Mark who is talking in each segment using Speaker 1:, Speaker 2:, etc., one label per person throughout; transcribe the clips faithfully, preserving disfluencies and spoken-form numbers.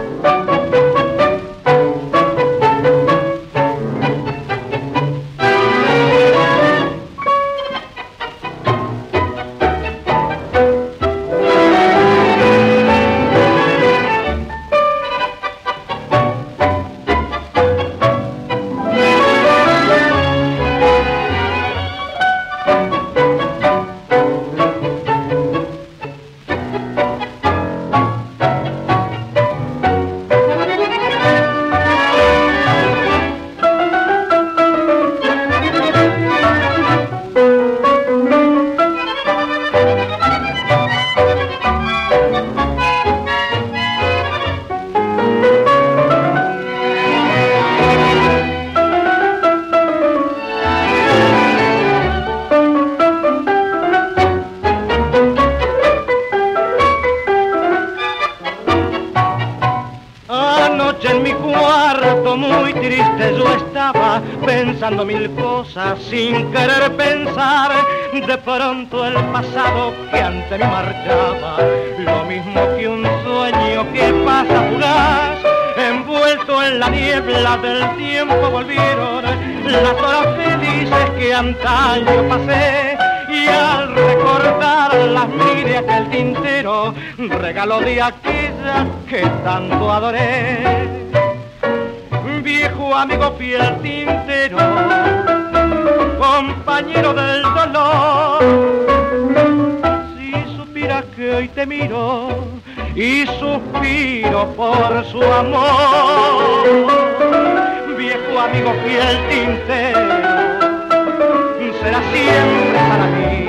Speaker 1: En mi cuarto muy triste yo estaba, pensando mil cosas sin querer pensar. De pronto el pasado que ante mí marchaba, lo mismo que un sueño que pasa fugaz, envuelto en la niebla del tiempo volvieron las horas felices que antaño pasé. Y al recordarlas mire aquel tintero, regalo de aquella que tanto adoré. Viejo amigo fiel tintero, compañero del dolor, si supieras que hoy te miro y suspiro por su amor. Viejo amigo fiel tintero, será siempre para mí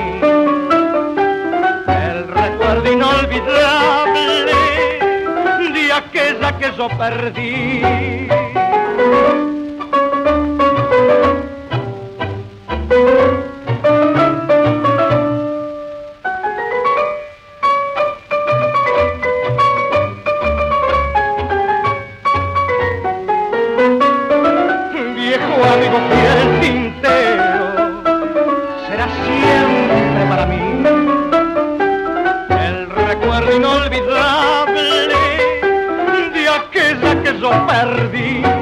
Speaker 1: el recuerdo inolvidable de aquella que yo perdí. Viejo amigo fiel tintero, será siempre para mí el recuerdo inolvidable de aquella que yo perdí.